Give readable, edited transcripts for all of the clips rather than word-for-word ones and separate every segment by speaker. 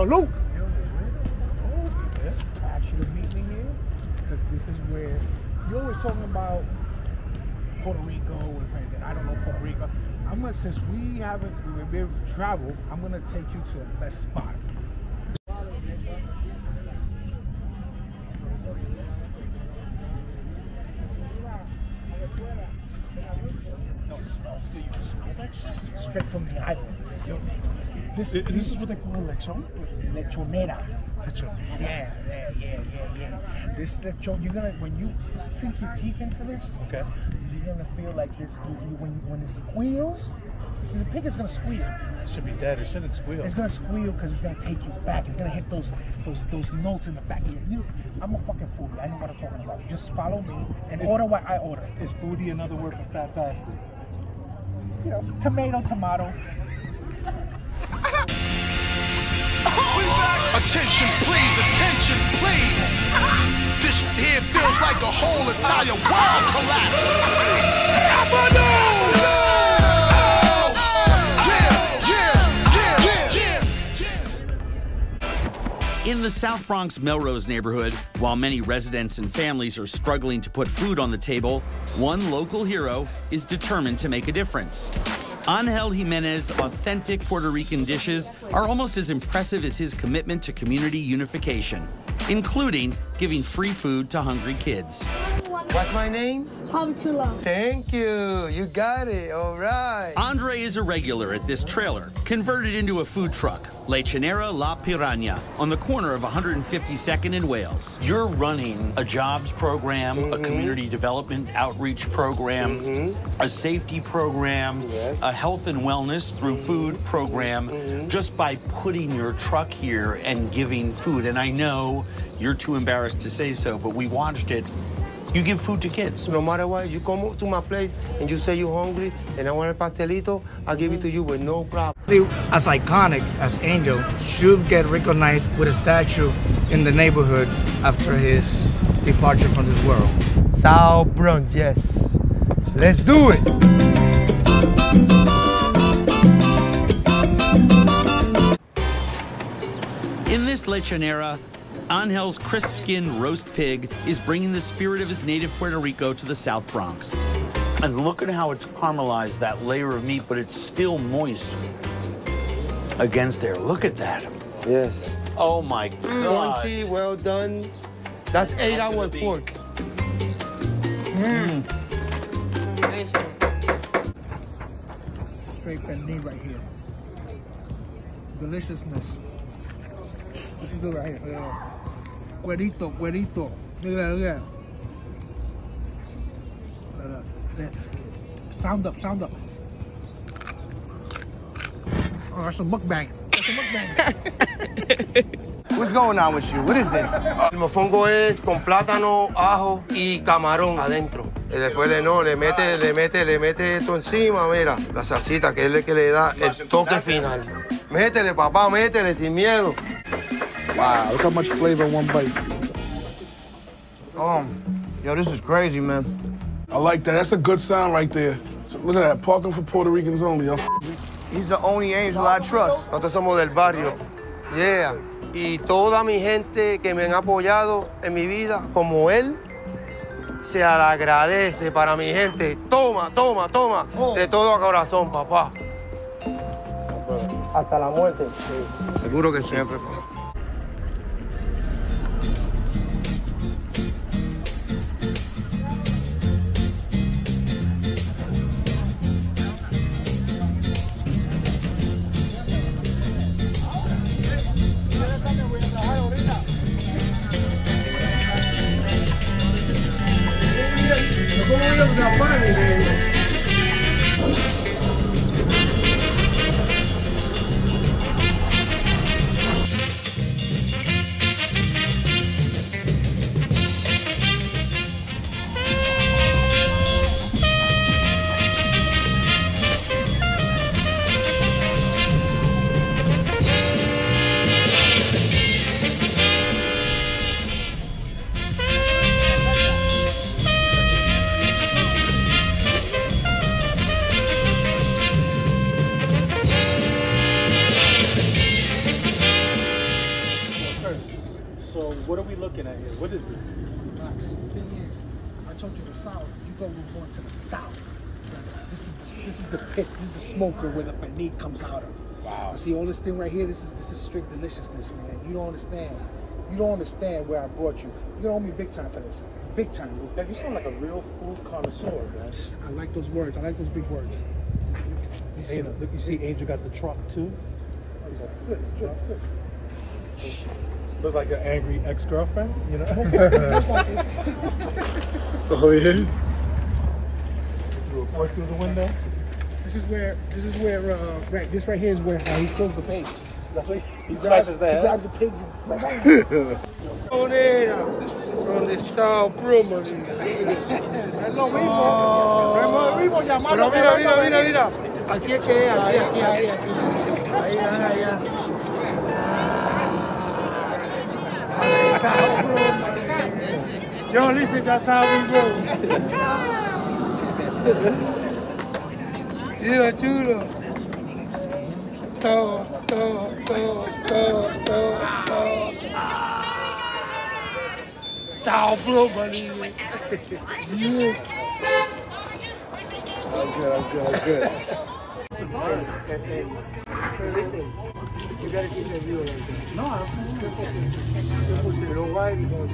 Speaker 1: Yo, Luke. I asked you to meet me here because this is where you're always talking about Puerto Rico and I don't know Puerto Rico. Since we've been travel, I'm gonna take you to the best spot. No, it smells good. You smell that? Straight from the island. Yo, this is what they call lechon? Lechonera. Lechonera. Yeah. This lechon, you're gonna, when you sink your teeth into this, okay, you're gonna feel like this. When it squeals, the pig is gonna squeal.
Speaker 2: It should be dead. It shouldn't squeal.
Speaker 1: It's gonna squeal because it's gonna take you back. It's gonna hit those notes in the back of you. I'm a fucking foodie. I know what I'm talking about. Just follow me and order what I order.
Speaker 2: Is foodie another word for fat bastard?
Speaker 1: You know, tomato.
Speaker 3: Attention please. This here feels like a whole entire world collapse.
Speaker 4: In the South Bronx Melrose neighborhood, while many residents and families are struggling to put food on the table, one local hero is determined to make a difference. Angel Jimenez's authentic Puerto Rican dishes are almost as impressive as his commitment to community unification, including giving free food to hungry kids.
Speaker 5: What's my name?
Speaker 6: Habichula.
Speaker 5: Thank you. You got it. All right.
Speaker 4: Andre is a regular at this trailer, converted into a food truck, Lechonera La Pirana, on the corner of 152nd and Wales. You're running a jobs program, a community development outreach program, a safety program, a health and wellness through food program, just by putting your truck here and giving food. And I know you're too embarrassed to say so, but we watched it. You give food to kids.
Speaker 5: No matter what, you come to my place and you say you're hungry and I want a pastelito, I'll give it to you with no problem.
Speaker 7: As iconic as Angel, should get recognized with a statue in the neighborhood after his departure from this world.
Speaker 5: South Bronx, yes. Let's do it.
Speaker 4: In this lechonera, Angel's crisp-skinned roast pig is bringing the spirit of his native Puerto Rico to the South Bronx. And look at how it's caramelized, that layer of meat, but it's still moist against there. Look at that.
Speaker 5: Yes.
Speaker 4: Oh, my God.
Speaker 5: Crunchy, well done. That's 8-hour pork.
Speaker 1: Straight pernil right here. Deliciousness. What you do right here? Cuerito. Look at that. Sound up. Oh, that's a mukbang.
Speaker 5: What's going on with you? What is this? El mofongo es con plátano, ajo y camarón adentro. Y después le mete esto encima, mira, la salsita que es el que le da el toque final. Métele, papá, métele sin miedo.
Speaker 1: Wow, look how much flavor in one bite.
Speaker 5: Yo, this is crazy, man.
Speaker 8: I like that. That's a good sound right there. So look at that, parking for Puerto Ricans only.
Speaker 5: He's the only angel I trust. Nosotros somos del barrio. Yeah. Y toda mi gente que me han apoyado en mi vida, como él, se le agradece para mi gente. Toma. De todo corazón, papá. Hasta la muerte. Seguro que siempre, papá.
Speaker 2: looking at here? What is this?
Speaker 1: See, the thing is, I told you the South. You go going to the South. This is the pit. This is the smoker where the panique comes out of.
Speaker 2: Wow.
Speaker 1: You see all this thing right here. This is straight deliciousness, man. You don't understand. You don't understand where I brought you. You owe me big time for this. Big time.
Speaker 2: Yeah, you sound like a real food connoisseur, man.
Speaker 1: I like those words. I like those big words.
Speaker 2: Hey, look, you see Angel got the truck too?
Speaker 1: It's good. It's good. It's good.
Speaker 2: Look like an angry ex-girlfriend, you know?
Speaker 8: Oh, yeah?
Speaker 2: Threw a fork through the window?
Speaker 1: This is where right. This right here is where he kills the pigs.
Speaker 2: That's what he smashes that.
Speaker 1: He grabs the pigs and
Speaker 7: From the South Bronx.
Speaker 1: es lo mismo. Es lo mismo llamarlo.
Speaker 7: Pero mira. Aquí es que es, aquí. Ahí. Yo, listen, that's how we go. Chulo. Todo. South Bronx, yes. That's good. Listen, you gotta keep that view like that.
Speaker 2: No,
Speaker 7: You know why? Because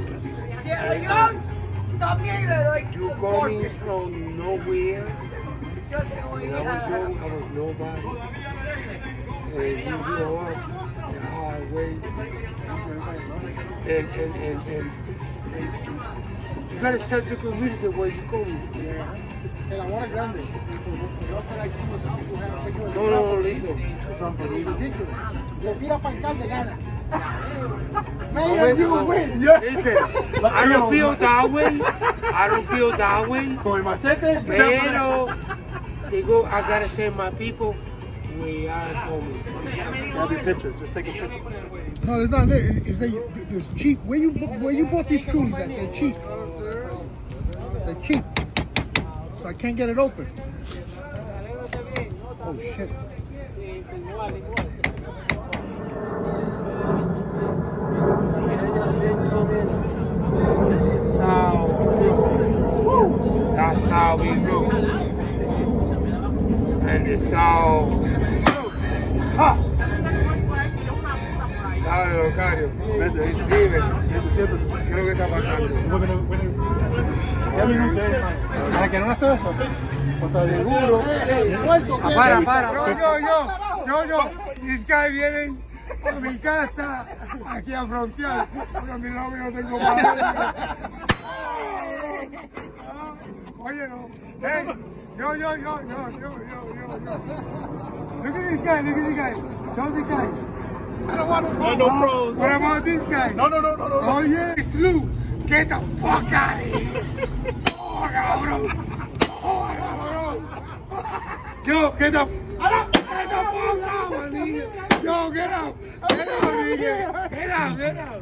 Speaker 7: you coming from nowhere. When I was young, I was nobody. And you grow up the hard way. And you gotta tell the community where you coming from.
Speaker 1: El amor es grande.
Speaker 7: No, listen.
Speaker 1: It's ridiculous. Le tira para el de gana.
Speaker 7: Man, you win. Listen, I don't feel that way.
Speaker 2: Con el machete.
Speaker 7: Pero, digo, I gotta send my people where I'm coming.
Speaker 2: Grab your picture. Just take a picture.
Speaker 1: No, it's not there. It's cheap. Where you bought these trulies at? They're cheap. They're cheap. So I can't get it open. Oh shit.
Speaker 7: That's how we roll. And it's all. ¡Ja! Dale, Locario. Dime, ¿qué es lo que está pasando?
Speaker 2: ¿Para que no hace eso? O sea, seguro.
Speaker 7: Para. Yo. This guy viene a mi casa, aquí a frontear. Pero mi novio no tengo para. Oye, no. Hey, yo. Look at this guy. Show the guy.
Speaker 2: I don't want to talk. No pros.
Speaker 7: What about this guy?
Speaker 2: No.
Speaker 7: Oh yeah, it's Lou. Get the fuck out of here. Oh, cabrón. Yo, get the fuck out, nigga. Yo, get out, nigga. Get out.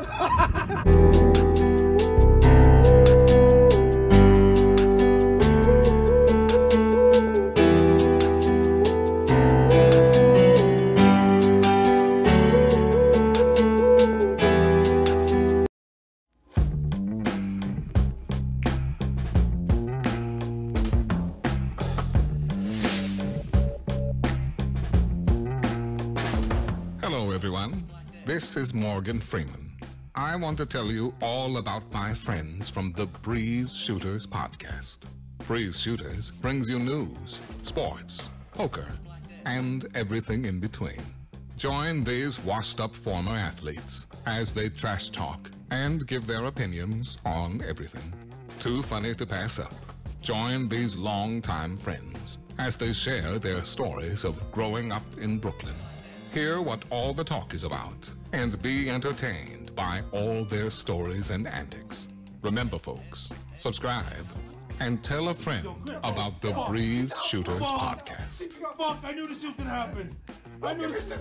Speaker 6: Hello, everyone. This is Morgan Freeman. I want to tell you all about my friends from the Breeze Shooters podcast. Breeze Shooters brings you news, sports, poker, and everything in between. Join these washed-up former athletes as they trash talk and give their opinions on everything. Too funny to pass up. Join these longtime friends as they share their stories of growing up in Brooklyn. Hear what all the talk is about and be entertained by all their stories and antics. Remember, folks, subscribe and tell a friend about the Breeze Shooters podcast.
Speaker 2: Fuck, I knew this was gonna happen. I knew this.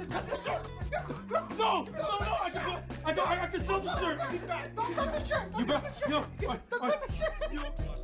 Speaker 2: No, I can sell the shirt.
Speaker 1: Don't cut the shirt.
Speaker 2: Don't cut the shirt.